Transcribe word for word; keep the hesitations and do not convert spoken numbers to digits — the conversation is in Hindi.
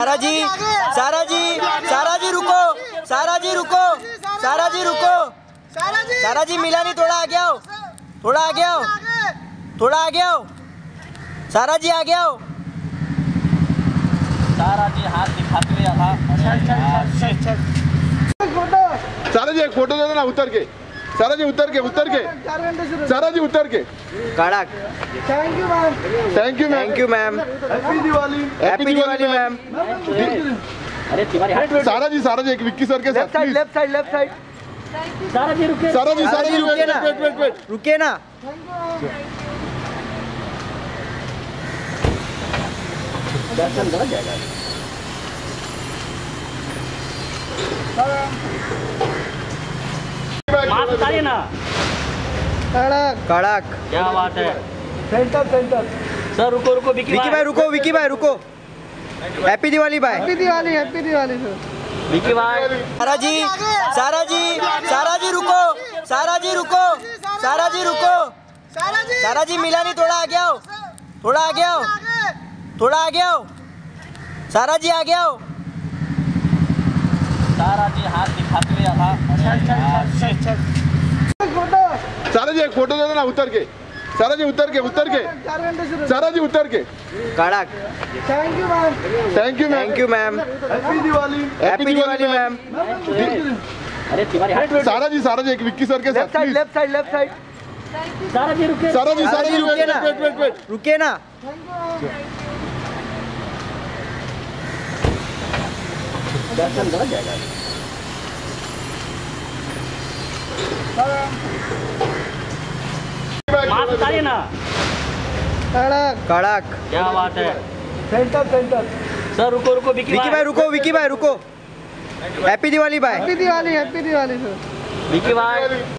सारा जी, सारा जी, सारा जी रुको, सारा जी रुको, सारा जी रुको, सारा जी मिला नहीं, थोड़ा आगे आओ, थोड़ा आगे आओ, थोड़ा आगे आओ, सारा जी आगे आओ। सारा जी हाथ दिखाते हुए आधा। सारा जी एक फोटो दे देना उतर के, सारा जी उतर के, उतर के, सारा जी उतर के। कड़क। Thank you ma'am, thank you thank you ma'am, happy Diwali, happy Diwali ma'am. अरे तिवारी हाथ। सारा जी, सारा जी एक विक्की सर के साथ left side, please. Left side, left side. Sara ji रुके। सारा जी, सारा जी रुके ना, वेट वेट वेट रुके ना। दर्शन कर जाएगा। मास्क उतारिए ना। कड़क, कड़क। क्या बात है। Centre centre. सर रुको रुको विकी विकी भाई रुको, विकी भाई रुको। हैप्पी दिवाली भाई। Happy Diwali, happy Diwali sir. Vicky भाई। सारा जी, सारा जी, सारा जी रुको, सारा जी रुको, सारा जी रुको, सारा जी मिला नहीं, थोड़ा आगे आओ, थोड़ा आगे आओ, थोड़ा आगे आओ, सारा जी आगे आओ। सारा जी हाथ दिखाते हुए आधा। सारा जी एक फोटो दे देना उतर के, सारा जी उतर के, उतर के, सारा जी उतर के। कड़क। Thank you ma'am, thank you thank you ma'am, happy Diwali, happy Diwali ma'am. अरे तिवारी हाथ। सारा जी, सारा जी एक विक्की सर के साथ left side, please. Left side, left side. Sara ji रुके। सारा जी, सारा जी रुके वेट ना, वेट वेट वेट रुके ना। दर्शन कर जाएगा। मास्क उतारिए ना। कड़क, कड़क। क्या बात है। Centre centre. सर रुको रुको विकी विकी भाई रुको, विकी भाई रुको। हैप्पी दिवाली भाई। Happy Diwali, happy Diwali sir. Vicky भाई।